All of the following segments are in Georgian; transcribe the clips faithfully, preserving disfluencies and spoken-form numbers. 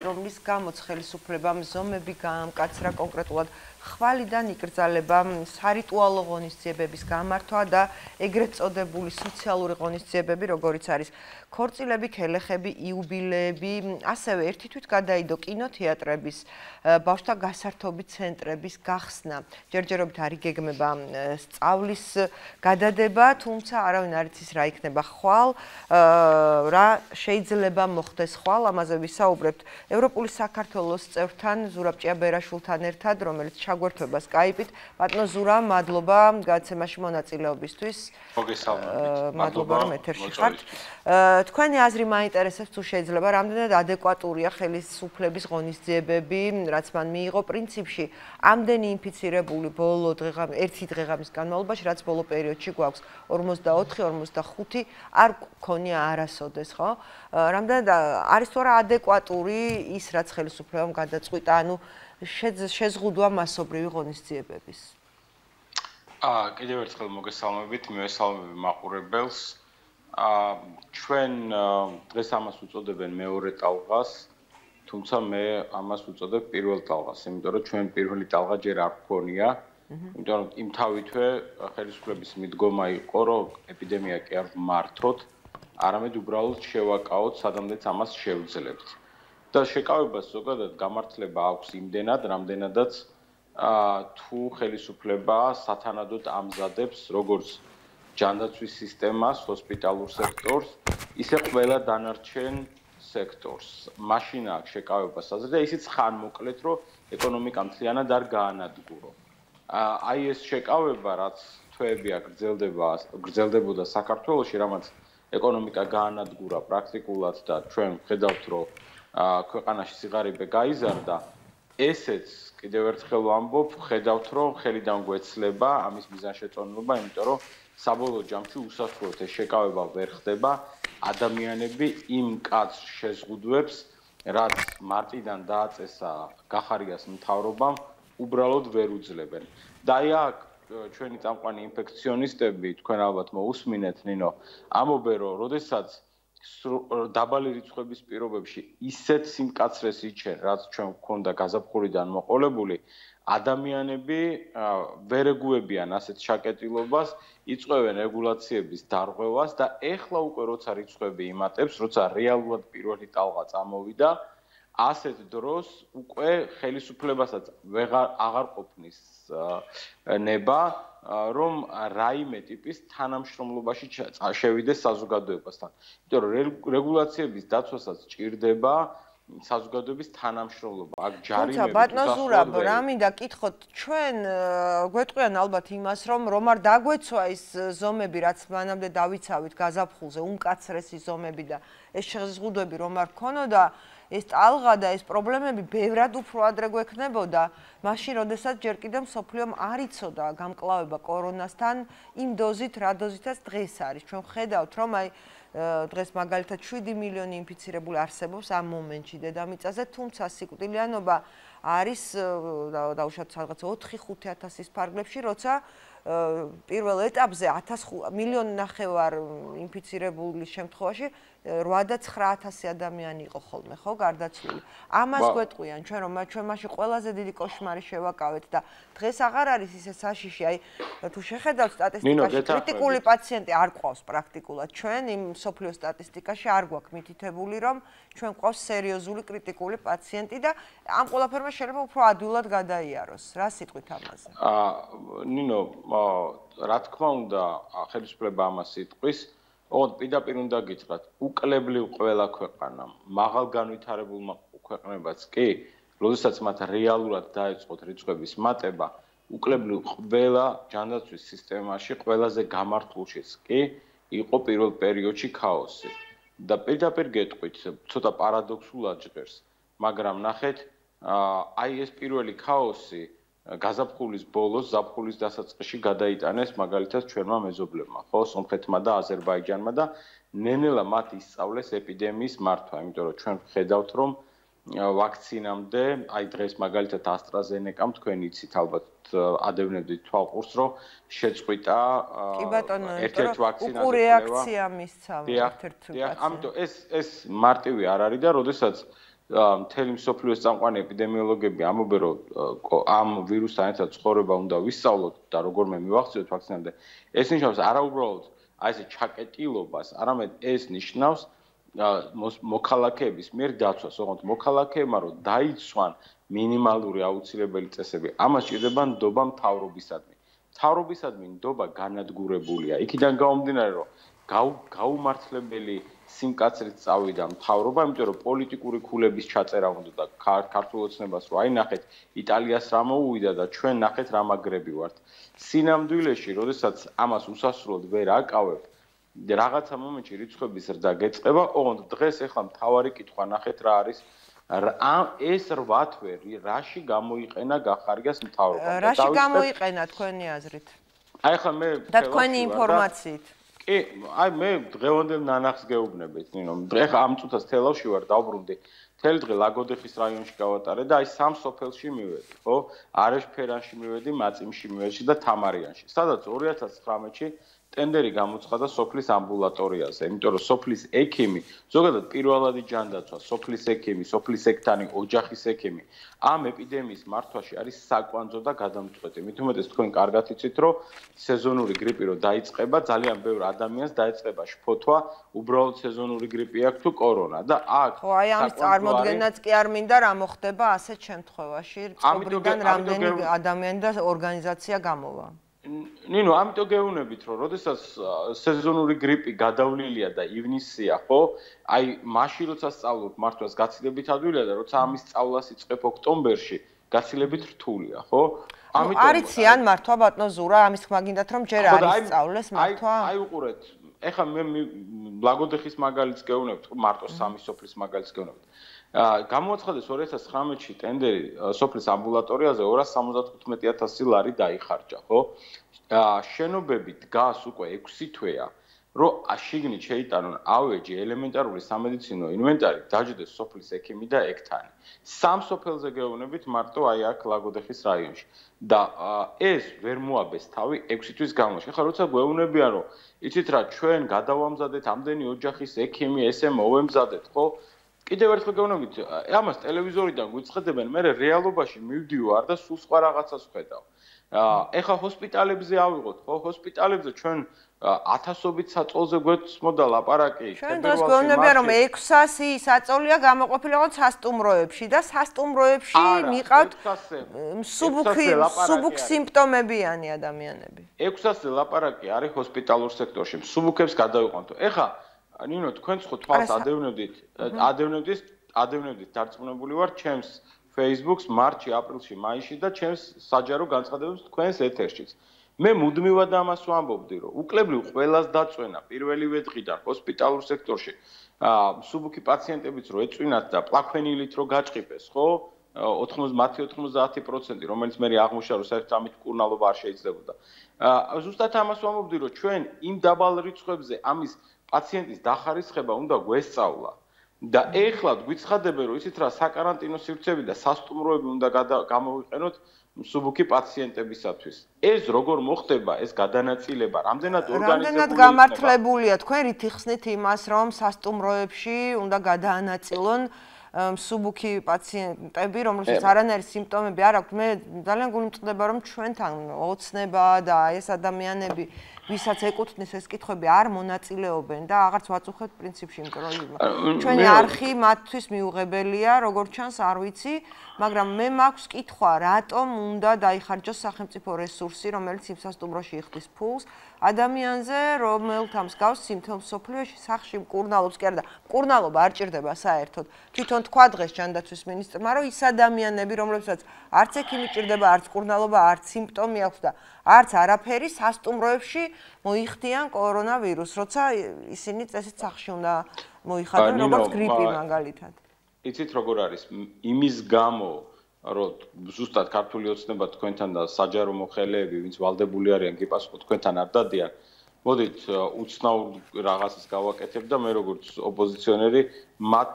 რომლის გამოც ხელისუფლებამ ზომები გაამკაცრა კონკრეტულად ხვალიდან იკრძალება სარიტუალო ღონისძიებების გამართვა და ეგრეთ წოდებული სოციალური ღონისძიებები, როგორიც არის ქორწილები, ქელეხები, იუბილეები, ასევე ერთი თვით გადაიდო კინოთეატრების, ბავშვთა გასართობი ცენტრების გახსნა. ჯერჯერობით არ იგეგმება სწავლის გადადება, თუმცა არავინ არ იცის რა იქნება ხვალ, რა შეიძლება მოხდეს ხვალ, ამაზე ვისაუბრებთ ევროპული საქართველოს წევრთან ზურაბ ჭიაბერაშვილთან ერთად, რომელიც ჩაგვერთვება Skype-ით. ბატონო ზურა, მადლობა გადაცემაში მონაწილეობისთვის. მოგესალმებით. მადლობა რომ ეთერში ხართ. თქვენი აზრი მაინტერესებს თუ შეიძლება, რამდენად ადეკვატურია ხელისუფლების ღონისძიებები, რაც მან მიიღო პრინციპში, ამდენი ინფიცირებული ბოლო დღეღამ ერთი დღეღამის განმავლობაში, რაც ბოლო პერიოდში გვაქვს ორმოცდაოთხი ორმოცდახუთი არ გქონია არასოდეს, ხო? რამდენად არის თუ არა ადეკვატური ის, რაც ხელისუფლებამ გადაწყვიტა, ანუ შეზღუდვა მასობრივი ღონისძიებების. აა, კიდევ ერთხელ მოგესალმებით, მივესალმები მაყურებელს. აა, ჩვენ დღეს ამას უწოდებენ მეორე ტალღას, თუმცა მე ამას ვუწოდებ პირველ ტალღას, იმიტომ რომ ჩვენ პირველი ტალღა ჯერ არ გქონია. იმიტომ რომ იმთავითვე ხელისუფლების მიდგომა იყო, რომ ეპიდემია კი არ მართოთ, არამედ უბრალოდ შევაკავოთ, სადამდეც ამას შევძლებთ. და შეკავებას ზოგადად გამართლება აქვს იმდენად, რამდენადაც თუ ხელისუფლება სათანადოდ ამზადებს როგორც ჯანდაცვის სისტემას, ჰოსპიტალურ სექტორს, ისე ყველა დანარჩენ სექტორს. მაშინ აქვს შეკავებას აზრი და ისიც ხანმოკლედ, რომ ეკონომიკა მთლიანად არ გაანადგურო. აი ეს შეკავება, რაც თვეები აგრძელდება, გრძელდებოდა საქართველოში, რამაც ეკონომიკა გაანადგურა პრაქტიკულად და ჩვენ ვხედავთ, რომ ქვეყანაში სიღარიბე გაიზარდა, ესეც კიდევ ერთხელ ვამბობ, ხედავთ, რომ ხელიდან გვეცლება ამის მიზანშეწონილობა, იმიტომ რომ საბოლოო ჯამში უსასრულოდ ეს შეკავება ვერ ხდება, ადამიანები იმ კაცს შეზღუდვებს, რაც მარტიდან დააწესა გახარიას მთავრობამ, უბრალოდ ვერ უძლებენ. და აი აქ ჩვენი წამყვანი ინფექციონისტები, თქვენ ალბათ მოусმინეთ, ნინო, ამობენ, რომ როდესაც დაბალი რიცხვების პირობებში ისეთ სიმკაცრეს იჩენ, რაც ჩვენ გვქონდა გაზაფხულიდან მოყოლებული, ადამიანები ვერ ეგუებიან ასეთ შაკეტილობას, იწვევენ რეგულაციების დარღვევას და ეხლა უკვე როცა რიცხვები იმატებს, როცა რეალურად პირველი ტალღა წამოვიდა, ასეთ დროს უკვე ხელისუფლებასაც აღარ ყოფნის ნება, რომ რაიმე ტიპის თანამშრომლობაში შევიდეს საზოგადოებასთან. იმიტომ რომ რეგულაციების დაცვასაც ჭირდება საზოგადოების თანამშრომლობა. აქ ჯარიმები თუმცა ბატონო ზურაბ, რა მინდა კითხოთ, ჩვენ გვეტყვიან ალბათ იმას, რომ რომ არ დაგვეცვა ის ზომები, რაც მანამდე დავიცავით გაზაფხულზე, უმკაცრესი ზომები და ეს შეზღუდვები რომ არ ქონოდა, ეს ტალღა და ეს პრობლემები ბევრად უფრო ადრე გვექნებოდა, მაშინ როდესაც ჯერ კიდევ მსოფლიომ არ იცოდა გამკლავება კორონასთან იმ დოზით, რა დოზითაც დღეს არის. ჩვენ ვხედავთ, რომ აი დღეს მაგალითად შვიდი მილიონი ინფიცირებული არსებობს ამ მომენტში დედამიწაზე, თუმცა სიკვდილიანობა არის დაუშვათ რაღაც ოთხი ხუთი ათასის ფარგლებში, როცა პირველ ეტაპზე მილიონი ნახევარ ინფიცირებულის შემთხვევაში რვა და ცხრა ათასი ადამიანი იყო ხოლმე, ხო, გარდაცვლილი. ამას გვეტყვიან ჩვენ, რომ ჩვენ მაშინ ყველაზე დიდი კოშმარი შევაკავეთ და დღეს აღარ არის ისე საშიში, აი თუ შეხედავთ სტატისტიკაში, კრიტიკული პაციენტი არ ყავს პრაქტიკულად. ჩვენ იმ მსოფლიო სტატისტიკაში არ გვაქვს მითითებული, რომ ჩვენ ყავს სერიოზული კრიტიკული პაციენტი და ამ ყველაფერმა შეიძლება უფრო ადვილად გადაიაროს. რა სიტყვით ამაზე? აა ნინო, რა თქმა უნდა, ხელისუფლება ამას იტყვის. ოღონდ პირდაპირ უნდა გითხრათ, უკლებლივ ყველა ქვეყანამ, მაღალ განვითარებულმა ქვეყნებაც კი, როდესაც მათ რეალურად დაეწყოთ რიცხვების მატება, უკლებლივ ყველა ჯანდაცვის სისტემაში, ყველაზე გამართულშიც კი, იყო პირველ პერიოდში ქაოსი. და პირდაპირ გეტყვით, ცოტა პარადოქსულად ჟღერს, მაგრამ ნახეთ, აი ეს პირველი ქაოსი გაზაფხულის ბოლოს, ზაფხულის დასაწყისში გადაიტანეს მაგალითად ჩვენმა მეზობლებმა, ხო, სომხეთმა და აზერბაიჯანმა და ნენელა მათ ისწავლეს ეპიდემიის მართვა, იმიტომ რომ ჩვენ ვხედავთ, რომ ვაქცინამდე, აი დღეს მაგალითად AstraZeneca-მ თქვენ იცით ალბათ ადევნებდით თვალყურს, რომ შეწყვიტა ერთ-ერთ ვაქცინაზე უკვე რეაქცია მისცა ერთ-ერთ ვაქცინაზე. ამიტომ ეს ეს მარტივი არ არის და როდესაც მთელი მსოფლიოს წამყვანი ეპიდემიოლოგები ამბობენ, რომ ამ ვირუსთან ერთად ცხოვრება უნდა ვისწავლოთ და როგორმე მივახციოთ ვაქცინამდე. ეს ნიშნავს არა უბრალოდ აი ესე ჩაკეტილობას, არამედ ეს ნიშნავს მოქალაქეების მიერ დაცვას, ოღონდ მოქალაქეებმა რომ დაიცვან მინიმალური აუცილებელი წესები. ამას ჭირდება ნდობა მთავრობისადმი. მთავრობისადმი ნდობა განადგურებულია. იქიდან გამომდინარე, რომ გაუმართლებელი სიმკაცრით წავიდა მთავრობა, იმიტომ რომ პოლიტიკური ქულების ჩაწერა უნდა და ქართულ ოცნებას რომ აი ნახეთ, იტალიას რა მოუვიდა და ჩვენ ნახეთ რა მაგრები ვართ. სინამდვილეში, როდესაც ამას უსასრულოდ ვერ აკავებ, რაღაცა მომენტში რიცხვების ზრდა გეწყება, ოღონდ დღეს ახლა მთავარი კითხვა ნახეთ რა არის. ეს რვა თვე რაში გამოიყენა გახარგეს მთავრობამ? რაში გამოიყენა თქვენი აზრით? აი ახლა მე და თქვენი ინფორმაციით. კი, აი მე დღევანდელ ნანახს გეუბნებით, ნინო. ეხლა ამ წუთას თელავში ვარ, დავბრუნდი. მთელი დღე ლაგოდეხის რაიონში გავატარე და აი სამ სოფელში მივედი, ხო? არეშფერანში მივედი, მაწიმში მივედი და თამარიანში. სადაც ორი ათას ცხრამეტში ტენდერი გამოცხადა სოფლის ამბულატორიაზე, იმიტომ რომ სოფლის ექიმი, ზოგადად პირველადი ჯანდაცვა, სოფლის ექიმი, სოფლის ექთანი, ოჯახის ექიმი ამ ეპიდემიის მართვაში არის საკვანძო და გადამწყვეტი. მით უმეტეს თქვენ კარგად იცით, რომ სეზონური გრიპი რო დაიწყება, ძალიან ბევრ ადამიანს დაიწყება შფოთვა, უბრალოდ სეზონური გრიპი აქვს თუ კორონა და აქ ხო, აი ამის წარმოდგენაც კი არ მინდა რა მოხდება ასეთ შემთხვევაში, წყობრიდან რამდენი ადამიანი და ორგანიზაცია გამოვა. ნინო, ამიტომ გეუბნებით, რომ როდესაც სეზონური გრიპი გადავლილია და ივნისია, ხო? აი, მაშინ როცა სწავლობ მართვას გაცილებით ადვილია და როცა ამის სწავლას იწყებ ოქტომბერში, გაცილებით რთულია, ხო? ამიტომ არიცი ან მართვა ბატონო ზურა, ამის თქმა გინდათ რომ ჯერ არის სწავლეს მართვა? აი, უყურეთ, ეხლა მე ლაგოდეხის მაგალითს გეუბნებით, მარტო სამი სოფლის მაგალითს გეუბნებით. გამოაცხადეს ორი ათას ცხრამეტში ტენდერი სოფლის ამბულატორიაზე ორას სამოცდათხუთმეტი ათასი ლარი დაიხარჯა, ხო? შენობები დგას უკვე ექვსი თვეა, რომ შიგნით შეიტანონ ავეჯი, ელემენტარული სამედიცინო ინვენტარი, დაჯდეს სოფლის ექიმი და ექთანი. სამ სოფელზე გეუბნებით მარტო აი აქ ლაგოდეხის რაიონში. და ეს ვერ მოაბეს თავი ექვსი თვის განმავლობაში. ახლა როცა გვეუბნებიან, რომ იცით რა, ჩვენ გადავამზადეთ ამდენი ოჯახის ექიმი, ესე მოვემზადეთ, ხო? კიდევ ერთხელ გეუბნებით, ამას ტელევიზორიდან გვიწყდებენ, მე რეალობაში მივდივარ და სულ სხვა რაღაცას ვხედავ. ეხლა ჰოსპიტალებზე ავიღოთ, ხო, ჰოსპიტალებზე ჩვენ ათასობით საწოლზე გვეცმოდა ლაპარაკი. ჩვენ დღეს გვეუბნებიან, რომ ექვსასი საწოლია გამოყოფილი რაღაც სასტუმროებში და სასტუმროებში მიყავთ მსუბუქი მსუბუქ სიმპტომებიანი ადამიანები. ექვსასი ლაპარაკი არის ჰოსპიტალურ სექტორში, მსუბუქებს გადავიყვანთ. ეხლა ნინო, თქვენც ხო თვალს ადევნებდით, ადევნებდით, ადევნებდით დარწმუნებული ვარ ჩემს Facebook-ს მარტში, აპრილში, მაისში და ჩემს საჯარო განცხადებებს თქვენს ეთერშიც. მე მუდმივად ამას ვამბობდი, რომ უკლებრივ ყველას დაწვენა პირველივე დღიდან ჰოსპიტალურ სექტორში. მსუბუქი პაციენტებიც რო ეწვინათ და პლაქვენილით რო გაჭყიფეს, ხო? ოთხმოცდაათი ოცდაათი პროცენტი, რომელიც მე აღმოჩნდა, რომ საერთოდ ამით მკურნალობა არ შეიძლებოდა. ზუსტად ამას ვამბობდი, რომ ჩვენ იმ დაბალ რიცხვებზე ამის პაციენტის დახარისხება უნდა გვესწავლა. და ეხლა გვიცხადებენ, რომ იცით რა, საკარანტინო სივრცეები და სასტუმროები უნდა გამოვიყენოთ მსუბუქი პაციენტებისათვის. ეს როგორ მოხდება, ეს გადანაწილება, რამდენად ორგანიზებული იქნება? რამდენად გამართლებულია თქვენ რით იხსნით იმას, რომ სასტუმროებში უნდა გადაანაწილონ მსუბუქი პაციენტები, რომელსაც არანაირი სიმპტომები არ აქვთ. მე ძალიან გულმწყდება, რომ ჩვენთან ოცნება და ეს ადამიანები ვისაც ეკუთვნის ეს კითხვები არ მონაწილეობენ და აღარც ვაწუხებთ პრინციპში, იმიტომ რომ ჩვენი არხი მათთვის მიუღებელია, როგორც ჩანს, არ ვიცი, მაგრამ მე მაქვს კითხვა, რატომ უნდა დაიხარჯოს სახელმწიფო რესურსი, რომელიც იმ სასტუმროში იხდის ფულს ადამიანზე, რომელთა მსგავს სიმთელ მსოფლიოში სახში მკურნალობს, კი არა და მკურნალობა არ ჭირდება საერთოდ. თვითონ თქვა დღეს ჯანდაცვის მინისტრმა, რომ ის ადამიანები, რომლებსაც არც ექიმი ჭირდება, არც მკურნალობა, არც სიმპტომი აქვს და არც არაფერი სასტუმროებში მოიხდიან კორონავირუსს, როცა ისინი წესით სახში უნდა მოიხადონ, როგორც გრიპი მაგალითად. იცით როგორ არის? იმის გამო, რომ ზუსტად ქართული ოცნება თქვენთან და საჯარო მოხელეები, ვინც ვალდებული არიან გიპასუხო თქვენთან არ დადიან. მოდით უცნაურ რაღაცას გავაკეთებ და მე როგორც ოპოზიციონერი მათ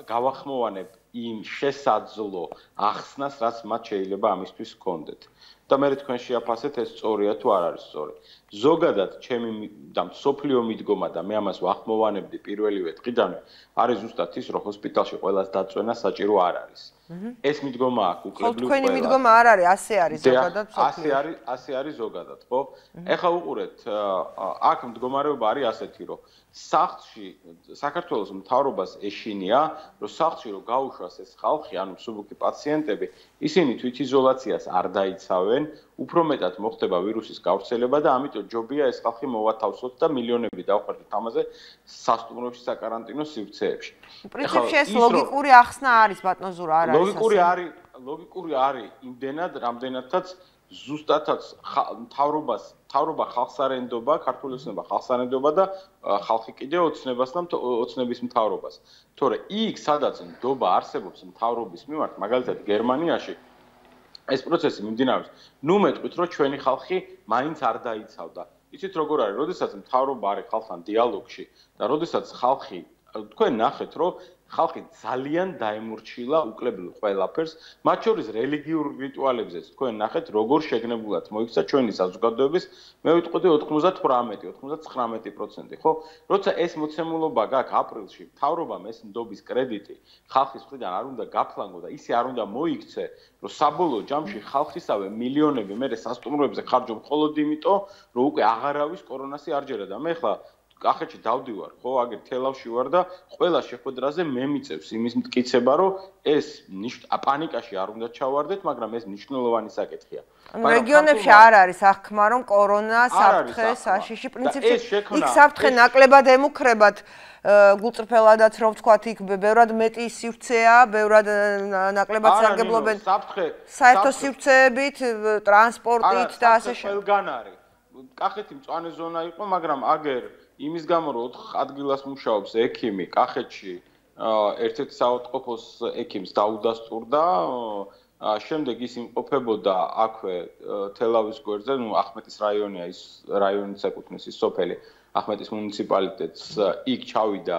გავახმოვანებ იმ შესაძლო ახსნას, რაც მათ შეიძლება ამისთვის ჰქონდეთ. და მე თქვენ შეაფასეთ ეს სწორია თუ არ არის სწორი. ზოგადად ჩემი და სოფლიო მიდგომა და მე ამას ვახმოვანებდი პირველივე დღიდანვე არის ზუსტად ის, რომ ჰოსპიტალში ყველას დაწვენა საჭირო არ არის. ეს მიდგომა აქვს უკლებლივ თქვენი მიდგომა არ არის, ასე არის ზოგადად სოფლიო. ასე არის, ასე არის ზოგადად, ხო? ეხლა უყურეთ, აქ მდგომარეობა არის ასეთი, რომ სახლში საქართველოს მთავრობას ეშინია, რომ სახლში რომ გაუშვას ეს ხალხი, ანუ მსუბუქი პაციენტები, ისინი თვითიზოლაციას არ დაიცავენ, უფრო მეტად მოხდება ვირუსის გავრცელება და ამიტომ ჯობია ეს ხალხი მოვათავსოთ და მილიონები დავხარჯოთ ამაზე სასტუმროებში, საკარანტინო სივრცეებში. პრინციპში ეს ლოგიკური ახსნა არის, ბატონო ზურა, არ არის. ლოგიკური არის, ლოგიკური არის იმდენად, რამდენადაც ზუსტადაც მთავრობას, მთავრობა ხალხს არ ენდობა, ქართული ოცნება ხალხს არ ენდობა და ხალხი კიდევ ოცნებას და ოცნების მთავრობას. თორე იქ, სადაც ნდობა არსებობს მთავრობის მიმართ, მაგალითად გერმანიაში ეს პროცესი მიმდინარეობს. ნუ მეტყვით, რომ ჩვენი ხალხი მაინც არ დაიცავდა. იცით როგორ არის, როდესაც მთავრობა არის ხალხთან დიალოგში და როდესაც ხალხი თქვენ ნახეთ, რომ ხალხი ძალიან დაემორჩილა უკლებლ ყველაფერს, მათ შორის რელიგიურ რიტუალებზეც თქვენ ნახეთ, როგორ შეგნებულად მოიქცა ჩვენი საზოგადოების, მე ვიტყოდი ოცდაოთხმეტი, ოცდათხრამეტი პროცენტი, ხო? როცა ეს მოცემულობა გაქვს აპრილში, მთავრობამ ეს ნდობის კრედიტი ხალხის მხრიდან არ უნდა გაფლანგო და ისე არ უნდა მოიქცე, რომ საბოლოო ჯამში ხალხისავე მილიონები მე სასტუმროებზე ხარჯობ მხოლოდ იმიტომ, რომ უკვე აღარავის კორონასი არ ჯერა და მე ხლა კახეთში დავდივარ, ხო, აგერ თელავში ვარ და ყველა შეხვედრაზე მე მიწევს იმის მტკიცება, რომ ეს პანიკაში არ უნდა ჩავარდეთ, მაგრამ ეს მნიშვნელოვანი საკითხია. რეგიონებში არ არის აღქმა, რომ კორონა საფრთხე საშიში პრინციპში იქ საფრთხე ნაკლებად ემუქრებათ გულწრფელადაც რომ ვთქვათ, იქ ბევრად მეტი სივრცეა, ბევრად ნაკლებად სარგებლობენ საერთო სივრცეებით, ტრანსპორტით და ასე შემდეგ. ყველგან არის. კახეთი მწვანე ზონა იყო, მაგრამ აგერ იმის გამო რომ ოთხ ადგილას მუშაობს ექიმი კახეთში ერთ-ერთი საავადმყოფოს ექიმს დაუდასტურდა შემდეგ ის იმყოფებოდა აქვე თელავის გვერდზე ნუ ახმეტის რაიონია ის რაიონიც ეკუთვნის ის სოფელი ახმეტის მუნიციპალიტეტს იქ ჩავიდა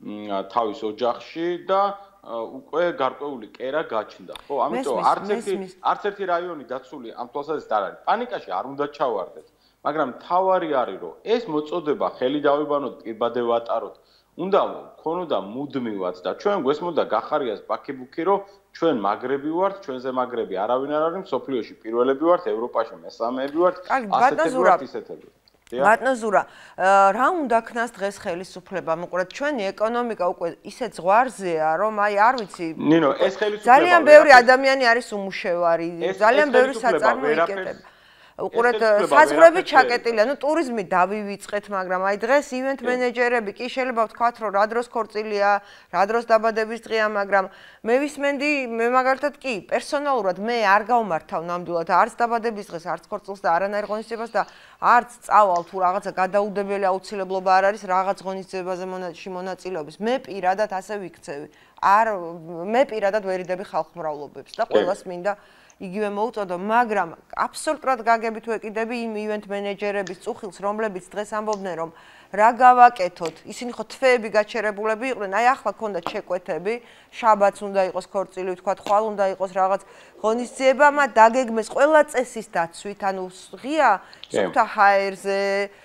თავის ოჯახში და უკვე გარკვეული კერა გაჩნდა ხო ამიტომ არც ერთი არც ერთი რაიონი დაცული ამ თვალსაზრისით არ არის პანიკაში არ უნდა ჩავარდეთ მაგრამ თავარი არის რომ ეს მოწოდება ხელი დავიბანოთ პირბადე ვატაროთ უნდა ქონოდა მუდმივად და ჩვენ გვესმოდა გახარიას პაკებუქი რომ ჩვენ მაგრები ვართ ჩვენზე მაგრები არავინ არ არის მსოფლიოში პირველები ვართ ევროპაში მესამეები ვართ ასეთები ვართ ისეთები ბატონო ზურა რა უნდა ქნას დღეს ხელისუფლებამ უყურეთ ჩვენი ეკონომიკა უკვე ისე ზღვარზეა რომ აი არ ვიცი ნინო ეს ხელისუფლება ძალიან ბევრი ადამიანი არის უმუშევარი ძალიან ბევრი საწარმო იკეტება უყურეთ საზღვრები ჩაკეტილია, ნუ ტურიზმი დავივიწყეთ, მაგრამ აი დღეს ივენთ მენეჯერები კი შეიძლება ვთქვათ, რომ რა დროს ქორწილია, რა დროს დაბადების დღეა, მაგრამ მე ვისმენდი, მე მაგალითად კი, პერსონალურად მე არ გავმართავ ნამდვილად არც დაბადების დღეს, არც ქორწილს და არანაირ ღონისძიებას და არც წავალ თუ რაღაცა გადაუდებელი აუცილებლობა არ არის რაღაც ღონისძიებაზე მონაწილეობის. მე პირადად ასე ვიქცევი. არ მე პირადად ვერიდები ხალხმრავლობებს და ყველას მინდა იგივე მოუწოდო, მაგრამ აბსოლუტურად გაგებით ვეკიდები იმ ივენთ მენეჯერების წუხილს, რომლებიც დღეს ამბობდნენ, რომ რა გავაკეთოთ. ისინი ხო თვეები გაჩერებულები იყვნენ, აი ახლა ქონდა ჩეკვეთები, შაბათს უნდა იყოს ქორწილი, ვთქვათ, ხვალ უნდა იყოს რაღაც ღონისძიება, მაგრამ დაგეგმეს ყველა წესის დაცვით, ანუ ღია სუფთა ჰაერზე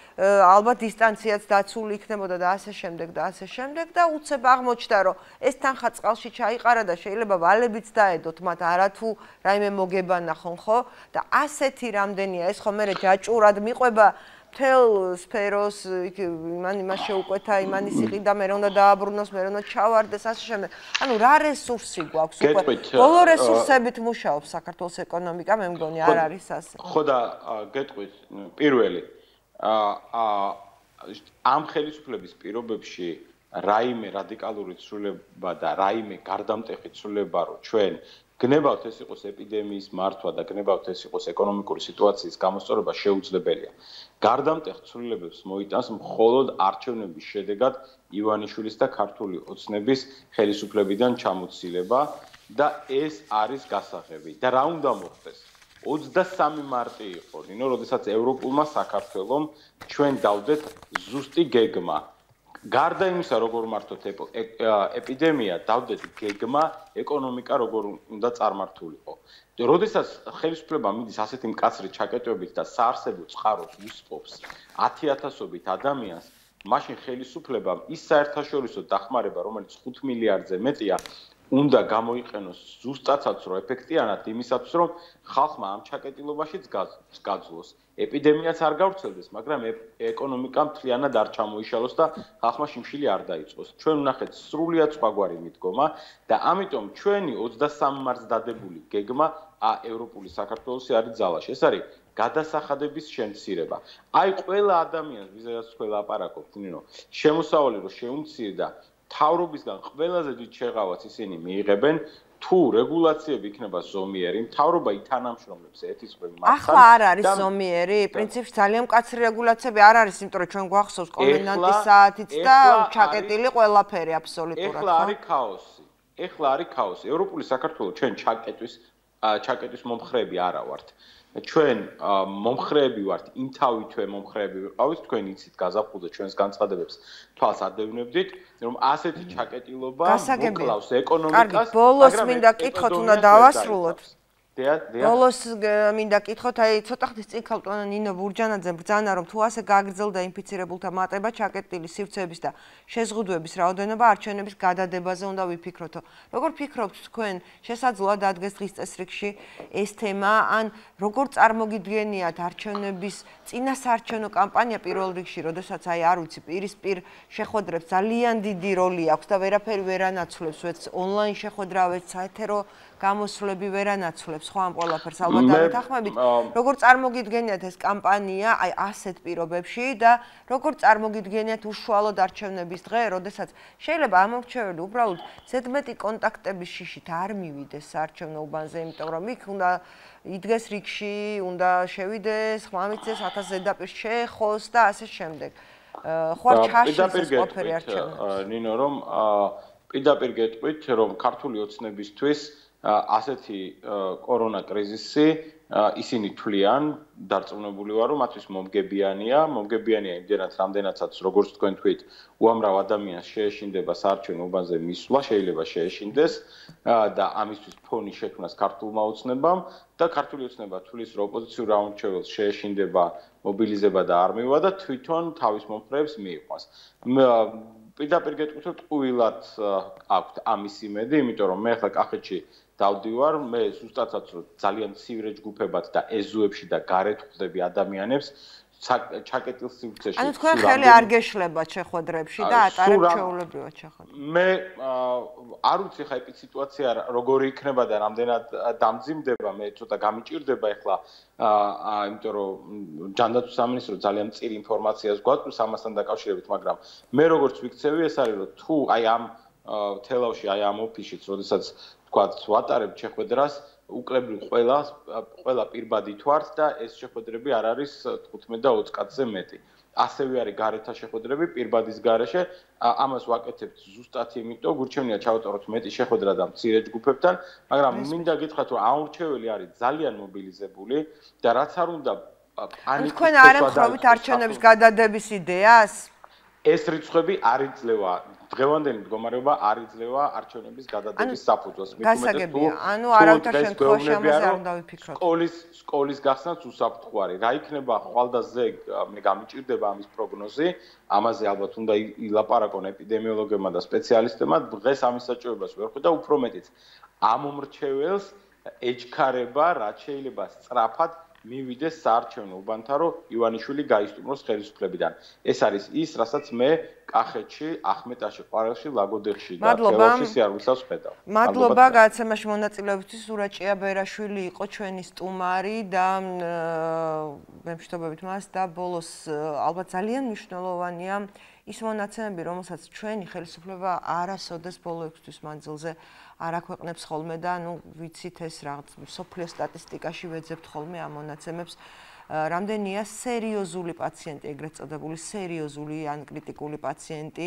ალბათ დისტანციაც დაცული იქნებოდა და ასე შემდეგ და ასე შემდეგ და უცებ აღმოჩნდა რომ ეს თანხა წყალში ჩაიყარა და შეიძლება ვალებიც დაედოთ მათ არათუ რაიმე მოგება ნახონ ხო და ასეთი რამდენია ეს ხო მე ჯაჭურად მიყვება მთელ სფეროს იქ იმან იმას შეუკვეთა იმან ისიყიდა მე რომ უნდა დააბრუნოს მე რომ უნდა ჩავარდეს ასე შემდეგ ანუ რა რესურსი გვაქვს უკვე ბოლო რესურსებით მუშაობს საქართველოს ეკონომიკა მე მგონი არ არის ასე ხო და გეტყვით პირველი ამ ხელისუფლების პირობებში რაიმე რადიკალური ცვლილება და რაიმე გარდამტეხი ცვლილება რომ ჩვენ გნებავთ ეს იყოს ეპიდემიის მართვა და გნებავთ ეს იყოს ეკონომიკური სიტუაციის გამოსწორება შეუძლებელია. გარდამტეხ ცვლილებებს მოიტანს მხოლოდ არჩევნების შედეგად ივანიშვილის და ქართული ოცნების ხელისუფლებიდან ჩამოცილება და ეს არის გასაღები. და რა უნდა მოხდეს? ოცდასამი მარტი იყო, ნინო, როდესაც ევროპულმა საქართველომ ჩვენ დავდეთ ზუსტი გეგმა. გარდა იმისა, როგორ მართოთ ეპიდემია, დავდეთ გეგმა, ეკონომიკა როგორ უნდა წარმართულიყო. როდესაც ხელისუფლება მიდის ასეთი მკაცრი ჩაკეტვებით და საარსებო წყაროს უსწრებს ათი ათასობით ადამიანს, მაშინ ხელისუფლებამ ის საერთაშორისო დახმარება, რომელიც ხუთ მილიარდზე მეტია, უნდა გამოიყენოს ზუსტადაც რო ეფექტიანად იმისათვის, რომ ხალხმა ამ ჩაკეტილობაშიც გაძლოს. ეპიდემიაც არ გავრცელდეს, მაგრამ ეკონომიკა მთლიანად არ ჩამოიშალოს და ხალხმა შიმშილი არ დაიწყოს. ჩვენ ვნახეთ სრულიად სხვაგვარი მიდგომა და ამიტომ ჩვენი ოცდასამი მარტს დადებული გეგმა ევროპული საქართველოსი არის ძალაში. ეს არის გადასახადების შემცირება. აი ყველა ადამიანს, ვიზედაც თქვენ ლაპარაკობთ, ნინო, შემოსავალი რო შეუმცირდა, მთავრობისგან ყველაზე დიდ შეღავას ისინი მიიღებენ, თუ რეგულაციები იქნება ზომიერი, მთავრობა ითანამშრომლებს ერთის მხრივ მათთან. ახლა არ არის ზომიერი, პრინციპში ძალიან მკაცრი რეგულაციები არ არის, იმიტომ რომ ჩვენ გვახსოვს კომენდანტის საათიც და ჩაკეტილი ყველაფერი აბსოლუტურად. ეხლა არის ქაოსი. ეხლა არის ქაოსი. ევროპული საქართველო ჩვენ ჩაკეტვის ჩაკეტვის მომხრეები არა ვართ. ჩვენ მომხრეები ვართ, იმთავითვე მომხრეები ვიყავით, თქვენ იცით გაზაფხულზე ჩვენს განცხადებებს თვალს ადევნებდით, რომ ასეთი ჩაკეტილობა მოკლავს ეკონომიკას, მაგრამ ბოლოს მინდა კითხოთ, უნდა დავასრულოთ. ბოლოს მინდა კითხოთ, აი ცოტა ხნის წინ ქალბატონო ნინო ბურჯანაძე ბრძანა, რომ თუ ასე გაგრძელდა ინფიცირებულთა მატება, ჩაკეტილი სივრცეების და შეზღუდვების რაოდენობა არჩევნების გადადებაზე უნდა ვიფიქროთო. როგორ ფიქრობთ თქვენ, შესაძლოა დადგეს დღის წესრიგში ეს თემა, ან როგორ წარმოგიდგენიათ არჩევნების წინასაარჩევნო კამპანია პირველ რიგში, როდესაც აი არ ვიცი, პირისპირ შეხვედრებს ძალიან დიდი როლი აქვს და ვერაფერი ვერ ანაცვლებს, ვეც ონლაინ შეხვედრა, ვეც საეთერო გამოსვლები ვერ ანაცვლებს ხო ამ ყველაფერს ალბათ დამეთანხმებით. როგორ წარმოგიდგენიათ ეს კამპანია აი ასეთ პირობებში და როგორ წარმოგიდგენიათ უშუალოდ არჩევნების დღე, როდესაც შეიძლება ამ მომრჩეველი უბრალოდ ზედმეტი კონტაქტების შიშით არ მივიდეს საარჩევნო უბანზე, იმიტომ რომ იქ უნდა იდგეს რიგში, უნდა შევიდეს, ხმა მიცეს, ათას ზედაპირს შეეხოს და ასე შემდეგ. ხო არ ჩაშლის ყველაფერი არჩევნები. ნინო რომ პირდაპირ გეტყვით, რომ ქართული ოცნებისთვის ასეთი კორონა კრიზისი ისინი თვლიან, დარწმუნებული ვარ, რომ მათთვის მომგებიანია, მომგებიანია იმდენად, რამდენადაც როგორც თქვენ თქვით, უამრავ ადამიანს შეეშინდება საარჩევნო უბანზე მისვლა, შეიძლება შეეშინდეს და ამისთვის ფონი შექმნას ქართულმა ოცნებამ და ქართული ოცნება თვლის, რომ ოპოზიციურ არჩევნებს შეეშინდება, მობილიზება და არ მივა და თვითონ თავის მომხრეებს მიიყვანს. პირდაპირ გეტყვით, რომ ტყუილად აქვთ ამის იმედი, იმიტომ რომ მე ახლა კახეთში დავდივარ, მე ზუსტადაც რომ ძალიან ცივ ჯგუფებად და ეზოებში და გარეთ ხვდები ადამიანებს ჩაკეტილ სივრცეში. ანუ თქვენ ხელი არ გეშლებათ შეხვედრებში და ატარებთ ჩვეულებრივად შეხვედრებს. მე არ ვიცი ხა ეპი სიტუაცია როგორი იქნება და რამდენად დამძიმდება, მე ცოტა გამიჭირდება ახლა, იმიტომ რომ ჯანდაცვის სამინისტრო ძალიან მწირი ინფორმაციას გვაქვს ამასთან დაკავშირებით, მაგრამ მე როგორც ვიქცევი, ეს არის რომ თუ აი ამ თელავში, აი ამ ოფისშიც, როდესაც თქვათ ვატარებთ შეხვედრას, უკლებრივ ყველა ყველა პირბადი თვართ და ეს შეხვედრები არ არის თხუთმეტ და ოცი კაცზე მეტი. ასევე არის გარეთა შეხვედრები პირბადის გარეშე, ამას ვაკეთებთ ზუსტად იმიტომ, გურჩევნია ჩავატაროთ მეტი შეხვედრა და მცირე ჯგუფებთან, მაგრამ მინდა გითხრათ, რომ ამ რჩეველი არის ძალიან მობილიზებული და რაც არ უნდა პანიკის თქვენ არ ემხრობთ არჩევნების გადადების იდეას? ეს რიცხვები არ იძლევა დღევანდელი მდგომარეობა არ იძლევა არჩევნების გადადების საფუძველს. გასაგებია, ანუ არავითარ შემთხვევაში ამაზე არ უნდა ვიფიქროთ. სკოლის სკოლის გახსნაც უსაფრთხოარი. რა იქნება ხვალდაზე მე გამიჭირდება ამის პროგნოზი, ამაზე ალბათ უნდა ილაპარაკონ ეპიდემიოლოგებმა და სპეციალისტებმა, დღეს ამის საჭიროებას ვერ ხვდა, უფრო მეტიც ამ მომრჩეველს ეჩქარება, რაც შეიძლება სწრაფად მივიდეს საარჩევნო უბანთან, რომ ივანიშვილი გაისტუმროს ხელისუფლებიდან. ეს არის ის, რასაც მე კახეთში, ახმეტაში, ყვარელში, ლაგოდეხში და თელავში სიარულისას ვხედავ. მადლობა გადაცემაში მონაწილეობისთვის. სურაჭია ბერაშვილი იყო ჩვენი სტუმარი და მემშვიდობებით მას და ბოლოს ალბათ ძალიან მნიშვნელოვანია ის მონაცემები, რომელსაც ჩვენი ხელისუფლება არასოდეს ბოლო ექვს თვის მანძილზე არ აქვეყნებს ხოლმე და ნუ ვიცით ეს რაღაც სოფლიო სტატისტიკაში ვეძებთ ხოლმე ამ მონაცემებს. რამდენია სერიოზული პაციენტი, ეგრეთ წოდებული სერიოზული ან კრიტიკული პაციენტი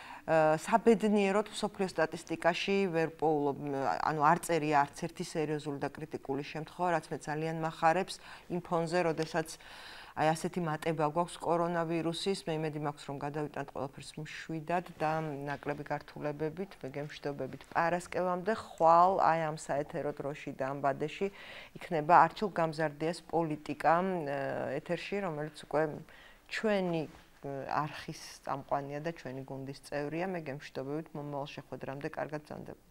საბედნიეროდ სოფლიო სტატისტიკაში ვერ პოულობ, ანუ არ წერია არც ერთი სერიოზული და კრიტიკული შემთხვევა, რაც მე ძალიან მახარებს იმ ფონზე, როდესაც აი ასეთი მატება გვაქვს კორონავირუსის, მე იმედი მაქვს რომ გადავიტანთ ყველაფერს მშვიდად და ნაკლები გართულებებით, მე გემშვიდობებით პარასკევამდე ხვალ აი ამ საეთერო დროში და ამ ბადეში იქნება არჩილ გამზარდიას პოლიტიკა ეთერში, რომელიც უკვე ჩვენი არხის წამყვანია და ჩვენი გუნდის წევრია. მე გემშვიდობებით მომავალ შეხვედრამდე კარგად ბრძანდებით.